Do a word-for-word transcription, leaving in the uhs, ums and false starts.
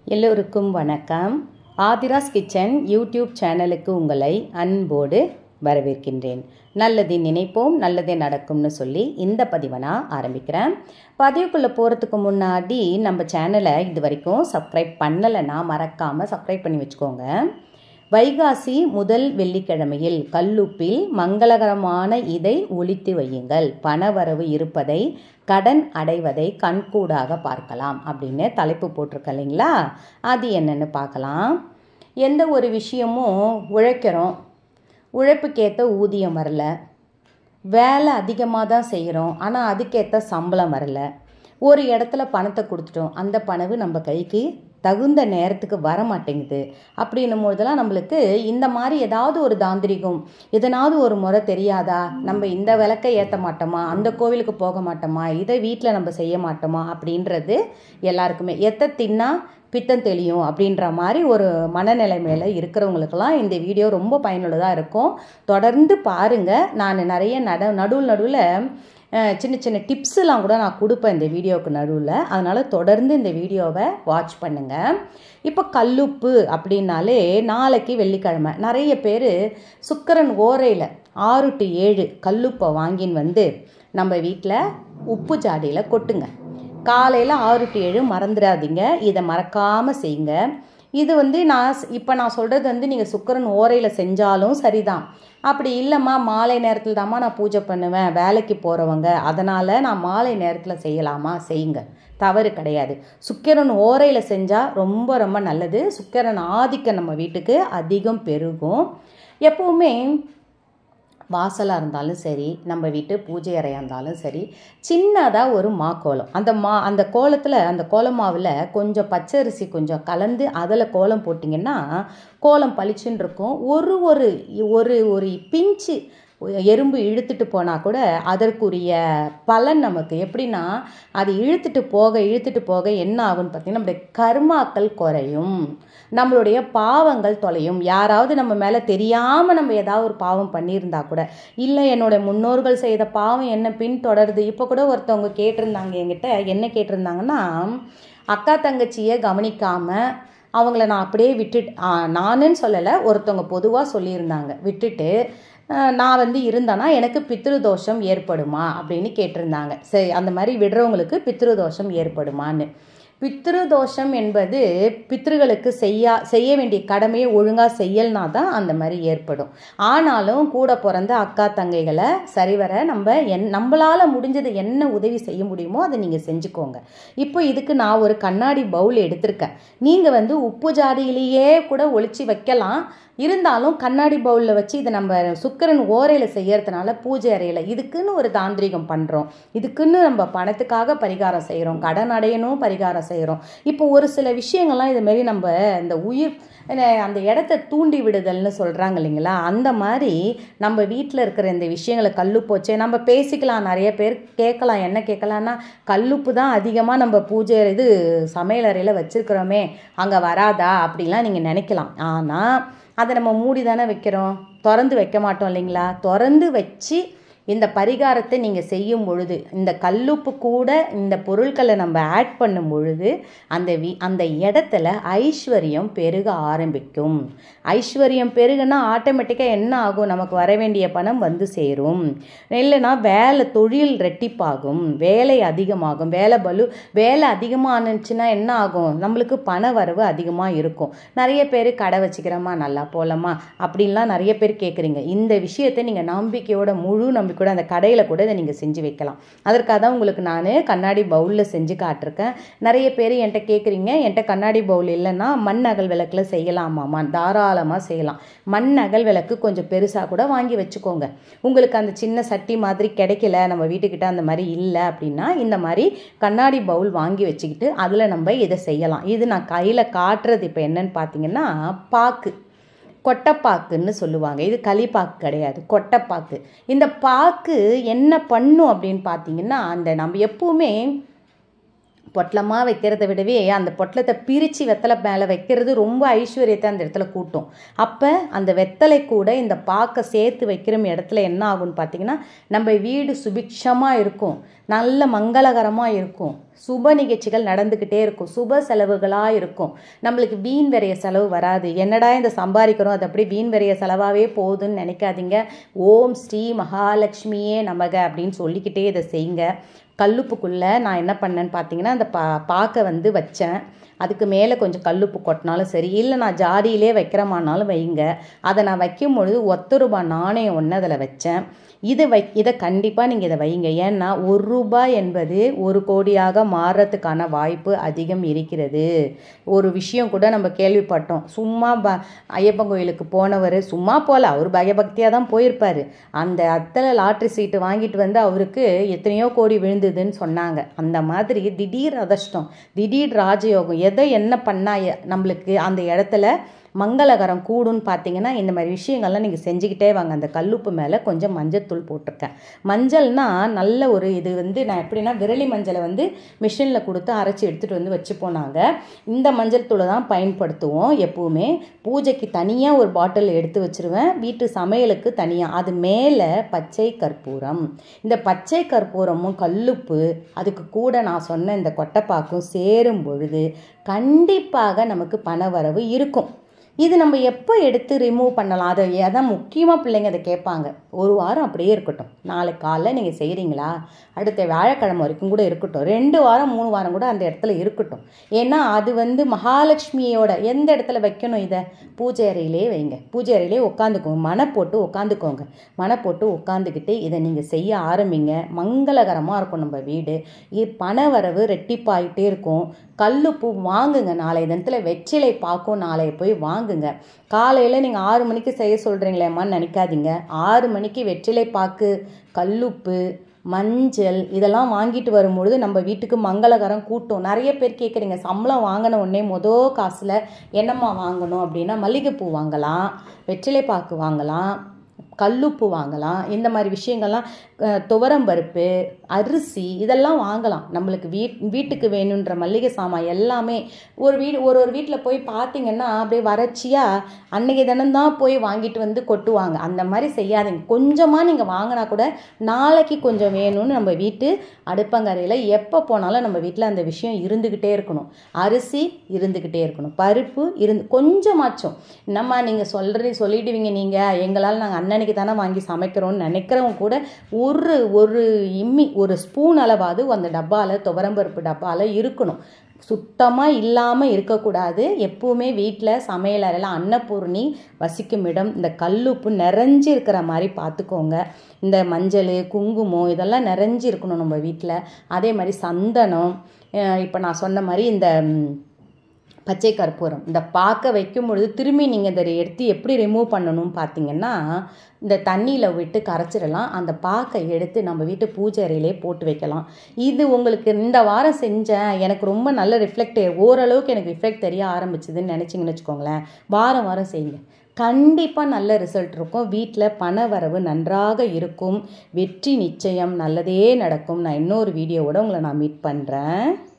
எல்லோருக்கும் வணக்கம். Aadhira's kitchen YouTube சேனலுக்கு உங்களை அன்போடு வரவேற்கின்றேன். நல்லதை நினைப்போம், நல்லதே நடக்கும்னு சொல்லி இந்த பதிவை நான் ஆரம்பிக்கிறேன். பதிவுக்குள்ளே போகிறதுக்கு முன்னாடி நம்ம சேனலை இது வரைக்கும் சப்ஸ்கிரைப் பண்ணலைன்னா மறக்காமல் சப்ஸ்கிரைப் பண்ணி வச்சுக்கோங்க. வைகாசி முதல் வெள்ளிக்கிழமையில் கல்லுப்பில் மங்களகரமான இதை ஒழித்து வையுங்கள், பணவரவு இருப்பதை கடன் அடைவதை கண்கூடாக பார்க்கலாம் அப்படின்னு தலைப்பு போட்டிருக்க இல்லைங்களா? அது என்னென்னு பார்க்கலாம். எந்த ஒரு விஷயமும் உழைக்கிறோம், உழைப்புக்கேற்ற ஊதியம் வரல, வேலை அதிகமாக தான் செய்கிறோம், ஆனால் அதுக்கேற்ற சம்பளம் வரல. ஒரு இடத்துல பணத்தை கொடுத்துட்டோம், அந்த பணவு நம்ம கைக்கு தகுந்த நேரத்துக்கு வர மாட்டேங்குது. அப்படின்னும் போதெல்லாம் நம்மளுக்கு இந்த மாதிரி ஏதாவது ஒரு தாந்திரிகம், எதனாவது ஒரு முறை தெரியாதா, நம்ம இந்த விளக்கை ஏற்ற மாட்டோமா, அந்த கோவிலுக்கு போக மாட்டோமா, இதை வீட்டில் நம்ம செய்ய மாட்டோமா அப்படின்றது எல்லாருக்குமே. எத்த தின்னா பித்தம் தெளியும் அப்படின்ற மாதிரி ஒரு மனநிலைமையில் இருக்கிறவங்களுக்கெல்லாம் இந்த வீடியோ ரொம்ப பயனுள்ளதாக இருக்கும். தொடர்ந்து பாருங்கள். நான் நிறைய நட நடுவில் நடுவில் சின்ன சின்ன டிப்ஸ்லாம் கூட நான் கொடுப்பேன் இந்த வீடியோவுக்கு நடுவில். அதனால் தொடர்ந்து இந்த வீடியோவை வாட்ச் பண்ணுங்கள். இப்போ கல்லுப்பு அப்படின்னாலே நாளைக்கு வெள்ளிக்கிழமை நிறைய பேர் சுக்கிரன் ஓரையில் ஆறு டு ஏழு கல்லுப்பை வாங்கின்னு வந்து நம்ம வீட்டில் உப்பு ஜாடியில் கொட்டுங்க. காலையில் ஆறு டு ஏழு மறந்துடாதீங்க, இதை மறக்காமல் செய்யுங்க. இது வந்து நான் இப்போ நான் சொல்கிறது வந்து நீங்கள் சுக்கிரன் ஓரையில் செஞ்சாலும் சரிதான். அப்படி இல்லைம்மா மாலை நேரத்தில் தாம்மா நான் பூஜை பண்ணுவேன், வேலைக்கு போகிறவங்க, அதனால் நான் மாலை நேரத்தில் செய்யலாமா, செய்யுங்க, தவறு கிடையாது. சுக்கிரன் ஓரையில் செஞ்சால் ரொம்ப ரொம்ப நல்லது. சுக்கிரன் ஆதிக்கம் நம்ம வீட்டுக்கு அதிகம் பெருகும். எப்போவுமே வாசலாக இருந்தாலும் சரி, நம்ம வீட்டு பூஜை அறையாக இருந்தாலும் சரி, சின்னதாக ஒரு மா கோலம், அந்த மா அந்த கோலத்தில் அந்த கோலமாவில் கொஞ்சம் பச்சரிசி கொஞ்சம் கலந்து அதில் கோலம் போட்டிங்கன்னா கோலம் பளிச்சுன்னு இருக்கும். ஒரு ஒரு ஒரு ஒரு பிஞ்சு எறும்பு இழுத்துட்டு போனால் கூட அதற்குரிய பலன் நமக்கு எப்படின்னா, அது இழுத்துட்டு போக இழுத்துட்டு போக என்ன ஆகுன்னு பார்த்தீங்கன்னா நம்மளுடைய கர்மாக்கள் குறையும், நம்மளுடைய பாவங்கள் தொலையும். யாராவது நம்ம மேலே தெரியாமல் நம்ம ஏதாவது ஒரு பாவம் பண்ணியிருந்தா கூட, இல்லை என்னோட முன்னோர்கள் செய்த பாவம் என்ன பின்தொடருது. இப்போ கூட ஒருத்தவங்க கேட்டிருந்தாங்க என்கிட்ட, என்ன கேட்டிருந்தாங்கன்னா, அக்கா தங்கச்சியை கவனிக்காமல் அவங்கள நான் அப்படியே விட்டுட்டு, நானுன்னு சொல்லலை, ஒருத்தவங்க பொதுவாக சொல்லியிருந்தாங்க, விட்டுட்டு நான் வந்து இருந்தேன்னா எனக்கு பித்ருதோஷம் ஏற்படுமா அப்படின்னு கேட்டிருந்தாங்க. சரி, அந்த மாதிரி விடுறவங்களுக்கு பித்ருதோஷம் ஏற்படுமான்னு. பித்ருதோஷம் என்பது பித்ருகளுக்கு செய்யா செய்ய வேண்டிய கடமையை ஒழுங்காக செய்யல்னா தான் அந்த மாதிரி ஏற்படும். ஆனாலும் கூட பிறந்த அக்கா தங்கைகளை சரிவர நம்ம என் நம்மளால் முடிஞ்சது என்ன உதவி செய்ய முடியுமோ அதை நீங்கள் செஞ்சுக்கோங்க. இப்போ இதுக்கு நான் ஒரு கண்ணாடி பவுல் எடுத்திருக்கேன். நீங்கள் வந்து உப்பு ஜாடியிலேயே கூட ஒளிச்சு வைக்கலாம். இருந்தாலும் கண்ணாடி பவுலில் வச்சு இதை நம்ம சுக்கிரன் ஓரையில் செய்யறதுனால பூஜை அறையில் இதுக்குன்னு ஒரு தாந்திரிகம் பண்ணுறோம், இதுக்குன்னு நம்ம பணத்துக்காக பரிகாரம் செய்கிறோம், கடன் அடையணும் பரிகாரம் செய்கிறோம். இப்போ ஒரு சில விஷயங்கள்லாம் இதுமாரி நம்ம இந்த உயிர் அந்த இடத்த தூண்டி விடுதல்னு சொல்கிறாங்க இல்லைங்களா, அந்த மாதிரி நம்ம வீட்டில் இருக்கிற இந்த விஷயங்களை கல்லுப்பு வச்சு நம்ம பேசிக்கலாம். நிறைய பேர் கேட்கலாம், என்ன கேட்கலான்னா, கல்லுப்பு தான் அதிகமாக நம்ம பூஜை இது சமையல் அறையில் வச்சுருக்கிறோமே, அங்கே வராதா அப்படிலாம் நீங்கள் நினைக்கலாம். ஆனால் அதை நம்ம மூடி தானே வைக்கிறோம், திறந்து வைக்க மாட்டோம் இல்லைங்களா? திறந்து வச்சு இந்த பரிகாரத்தை நீங்கள் செய்யும் பொழுது, இந்த கல்லுப்பு கூட இந்த பொருட்களை நம்ம ஆட் பண்ணும் பொழுது அந்த வி அந்த இடத்துல ஐஸ்வர்யம் பெருக ஆரம்பிக்கும். ஐஸ்வர்யம் பெருகுனா ஆட்டோமேட்டிக்காக என்ன ஆகும், நமக்கு வர வேண்டிய பணம் வந்து சேரும். இல்லைன்னா வேலை தொழில் ரெட்டிப்பாகும், வேலை அதிகமாகும். வேலை பலு வேலை அதிகமானுச்சுன்னா என்ன ஆகும், நம்மளுக்கு பண வரவு அதிகமாக இருக்கும். நிறைய பேர் கடை வச்சுக்கிறோமா, நல்லா போகலாமா அப்படின்லாம் நிறைய பேர் கேட்குறீங்க. இந்த விஷயத்தை நீங்கள் நம்பிக்கையோட முழு நம்பிக்கை கூட அந்த கடையில் கூட இதை நீங்கள் செஞ்சு வைக்கலாம். அதற்காக தான் உங்களுக்கு நான் கண்ணாடி பவுலில் செஞ்சு காட்டிருக்கேன். நிறைய பேர் என்கிட்ட கேட்குறீங்க, என்கிட்ட கண்ணாடி பவுல் இல்லைன்னா மண் அகல் விளக்கில் செய்யலாமாம்மா, தாராளமாக செய்யலாம். மண் அகல் விளக்கு கொஞ்சம் பெருசாக கூட வாங்கி வச்சுக்கோங்க. உங்களுக்கு அந்த சின்ன சட்டி மாதிரி கிடைக்கல, நம்ம வீட்டுக்கிட்ட அந்த மாதிரி இல்லை அப்படின்னா இந்த மாதிரி கண்ணாடி பவுல் வாங்கி வச்சுக்கிட்டு அதில் நம்ம இதை செய்யலாம். இது நான் கையில் காட்டுறது இப்போ என்னன்னு பார்த்தீங்கன்னா பாக்கு, கொட்டைப்பாக்குன்னு சொல்லுவாங்க. இது களிப்பாக்கு கிடையாது, கொட்டைப்பாக்கு. இந்த பாக்கு என்ன பண்ணும் அப்படின்னு பார்த்தீங்கன்னா, அந்த நம்ம எப்பவுமே பொட்டலமாக வைக்கிறத விடவே அந்த பொட்டலத்தை பிரித்து வெத்தலை மேலே வைக்கிறது ரொம்ப ஐஸ்வர்யத்தை அந்த இடத்துல கூட்டும். அப்போ அந்த வெத்தலை கூட இந்த பாக்கை சேர்த்து வைக்கிற இடத்துல என்ன ஆகும்னு பார்த்தீங்கன்னா நம்ம வீடு சுபிக்ஷமாக இருக்கும், நல்ல மங்களகரமாக இருக்கும், சுப நிகழ்ச்சிகள் நடந்துக்கிட்டே இருக்கும், சுப செலவுகளாக இருக்கும், நம்மளுக்கு வீண் விரைய செலவு வராது. என்னடா இந்த சம்பாதிக்கிறோம் அது அப்படியே வீண் விரைய செலவாகவே போகுதுன்னு நினைக்காதீங்க. ஓம் ஸ்ரீ மகாலட்சுமியே நமக அப்படின்னு சொல்லிக்கிட்டே இதை செய்யுங்க. கல்லுப்புக்குள்ளே நான் என்ன பண்ணேன்னு பார்த்தீங்கன்னா அந்த பா பாக்கை வந்து வச்சேன். அதுக்கு மேலே கொஞ்சம் கல்லுப்பு கொட்டினாலும் சரி, இல்லை நான் ஜாடியிலே வைக்கிறமானாலும் வைங்க. அதை நான் வைக்கும் பொழுது ஒத்த ரூபாய் நாணயம் ஒன்று அதில் வச்சேன். இதை வை இதை கண்டிப்பாக நீங்கள் இதை வைங்க. ஏன்னா ஒரு ரூபாய் என்பது ஒரு கோடியாக மாறுறதுக்கான வாய்ப்பு அதிகம் இருக்கிறது. ஒரு விஷயம் கூட நம்ம கேள்விப்பட்டோம், சும்மா ப ஐயப்பன் கோயிலுக்கு போனவர் சும்மா போகல, அவர் பயபக்தியாக தான் போயிருப்பார். அந்த அத்தனை லாட்ரி சீட்டு வாங்கிட்டு வந்து அவருக்கு எத்தனையோ கோடி விழுந்ததுன்னு சொன்னாங்க. அந்த மாதிரி திடீர் அதிர்ஷ்டம், திடீர் ராஜயோகம், எதை என்ன பண்ணால் நம்மளுக்கு அந்த இடத்துல மங்களகரம் கூடுன்னு பார்த்தீங்கன்னா இந்த மாதிரி விஷயங்கள்லாம் நீங்கள் செஞ்சுக்கிட்டே வாங்க. அந்த கல்லுப்பு மேலே கொஞ்சம் மஞ்சள் தூள் போட்டிருக்கேன். மஞ்சள்னா நல்ல ஒரு இது வந்து நான் எப்படின்னா விரலி மஞ்சளை வந்து மிஷினில் கொடுத்து அரைச்சி எடுத்துகிட்டு வந்து வச்சு போனாங்க. இந்த மஞ்சள் தூளை தான் பயன்படுத்துவோம் எப்போவுமே. பூஜைக்கு தனியாக ஒரு பாட்டில் எடுத்து வச்சுருவேன், வீட்டு சமையலுக்கு தனியாக. அது மேலே பச்சை கற்பூரம், இந்த பச்சை கற்பூரமும் கல்லுப்பு அதுக்கு கூட நான் சொன்ன இந்த கொட்டைப்பாக்கும் சேரும் பொழுது கண்டிப்பாக நமக்கு பணவரவு இருக்கும். இது நம்ம எப்போ எடுத்து ரிமூவ் பண்ணலாம், அதை அதான் முக்கியமாக பிள்ளைங்க அதை கேட்பாங்க. ஒரு வாரம் அப்படியே இருக்கட்டும், நாளைக்கு காலைல நீங்கள் செய்கிறீங்களா அடுத்த வியாழக்கிழமை வரைக்கும் கூட இருக்கட்டும், ரெண்டு வாரம் மூணு வாரம் கூட அந்த இடத்துல இருக்கட்டும். ஏன்னா அது வந்து மகாலட்சுமியோட எந்த இடத்துல வைக்கணும், இதை பூஜை அறையிலே வைங்க. பூஜை அறையிலே உட்காந்துக்கோங்க, மனை போட்டு உட்காந்துக்கோங்க. மனை போட்டு உட்காந்துக்கிட்டு இதை நீங்கள் செய்ய ஆரம்பிங்க. மங்களகரமாக இருக்கும் நம்ம வீடு. பண வரவு ரெட்டிப்பாயிட்டே இருக்கும். கல்லுப்பு வாங்குங்க, நாளைய தினத்தில் வெற்றிலை பாக்கும் நாளைய போய் வாங்குங்க. காலையில் நீங்கள் ஆறு மணிக்கு செய்ய சொல்கிறீங்களேம்மான்னு நினைக்காதீங்க. ஆறு மணிக்கு வெற்றிலை பாக்கு, கல்லுப்பு, மஞ்சள் இதெல்லாம் வாங்கிட்டு வரும்பொழுது நம்ம வீட்டுக்கு மங்களகரம் கூட்டும். நிறைய பேர் கேட்குறீங்க, சம்பளம் வாங்கின உடனே மொதல் காசில் என்னம்மா வாங்கணும் அப்படின்னா மல்லிகைப்பூ வாங்கலாம், வெற்றிலை பாக்கு வாங்கலாம், கல்லுப்பு வாங்கலாம். இந்த மாதிரி விஷயங்கள்லாம் துவரம்பருப்பு, அரிசி இதெல்லாம் வாங்கலாம். நம்மளுக்கு வீட் வீட்டுக்கு வேணுன்ற மல்லிகை சாமான் எல்லாமே ஒரு வீடு ஒரு ஒரு வீட்டில் போய் பார்த்தீங்கன்னா அப்படியே வறட்சியாக அன்றைக்கி தினம்தான் போய் வாங்கிட்டு வந்து கொட்டுவாங்க. அந்த மாதிரி செய்யாதீங்க. கொஞ்சமாக நீங்கள் வாங்கினா கூட நாளைக்கு கொஞ்சம் வேணும்னு நம்ம வீட்டு அடுப்பங்கரையில் எப்போ போனாலும் நம்ம வீட்டில் அந்த விஷயம் இருந்துக்கிட்டே இருக்கணும். அரிசி இருந்துக்கிட்டே இருக்கணும், பருப்பு இருந்து கொஞ்சமாச்சும். என்னம்மா நீங்கள் சொல்கிறீ சொல்லிடுவீங்க, நீங்கள் எங்களால் நாங்கள் அன்னன்னைக்கு தானே வாங்கி சமைக்கிறோன்னு நினைக்கிறவங்க கூட ஒரு ஒரு இம்மி ஒரு ஸ்பூன் அளவாவது அந்த டப்பாவில் துவரம்பருப்பு டப்பாவில் இருக்கணும். சுத்தமாக இல்லாமல் இருக்கக்கூடாது. எப்பவுமே வீட்டில் சமையல் அறையில் அன்னபூர்ணி வசிக்கும் இடம் இந்த கல்லுப்பு நிறைஞ்சி இருக்கிற மாதிரி பார்த்துக்கோங்க. இந்த மஞ்சள், குங்குமம் இதெல்லாம் நிறைஞ்சி இருக்கணும் நம்ம வீட்டில். அதே மாதிரி சந்தனம், இப்போ நான் சொன்ன மாதிரி இந்த பச்சை கற்பூரம், இந்த பாக்க வைக்கும் பொழுது திரும்பி நீங்கள் இதை எடுத்து எப்படி ரிமூவ் பண்ணணும்னு பார்த்தீங்கன்னா இந்த தண்ணியில் விட்டு கரைச்சிடலாம். அந்த பாக்கை எடுத்து நம்ம வீட்டு பூஜை அறையிலே போட்டு வைக்கலாம். இது உங்களுக்கு இந்த வாரம் செஞ்சேன், எனக்கு ரொம்ப நல்ல ரிஃப்ளெக்ட், ஓரளவுக்கு எனக்கு ரிஃப்ளெக்ட் தெரிய ஆரம்பிச்சுதுன்னு நினச்சிங்கன்னு வச்சுக்கோங்களேன், வாரம் வாரம் செய்யுங்க, கண்டிப்பாக நல்ல ரிசல்ட் இருக்கும். வீட்டில் பண வரவு நன்றாக இருக்கும். வெற்றி நிச்சயம், நல்லதே நடக்கும். நான் இன்னொரு வீடியோவோட உங்களை நான் மீட் பண்ணுறேன்.